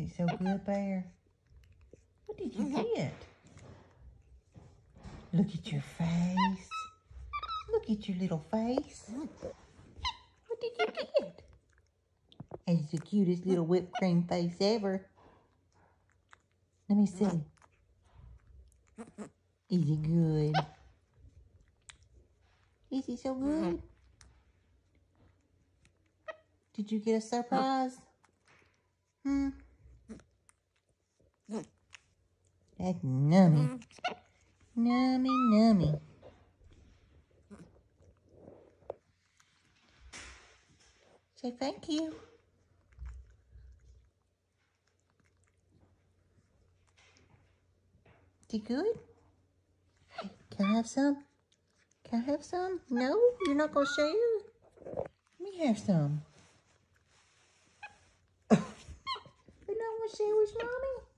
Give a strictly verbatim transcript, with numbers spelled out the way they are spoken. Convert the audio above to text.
it so good, Bear? What did you get? Look at your face. Look at your little face. What did you get? It's the cutest little whipped cream face ever. Let me see. Is it good? Is it so good? Did you get a surprise? Hmm? That's nummy. Nummy, nummy. Say thank you. Is it good? Can I have some? Can I have some? No? You're not going to share? Let me have some. You're not going to share with Mommy?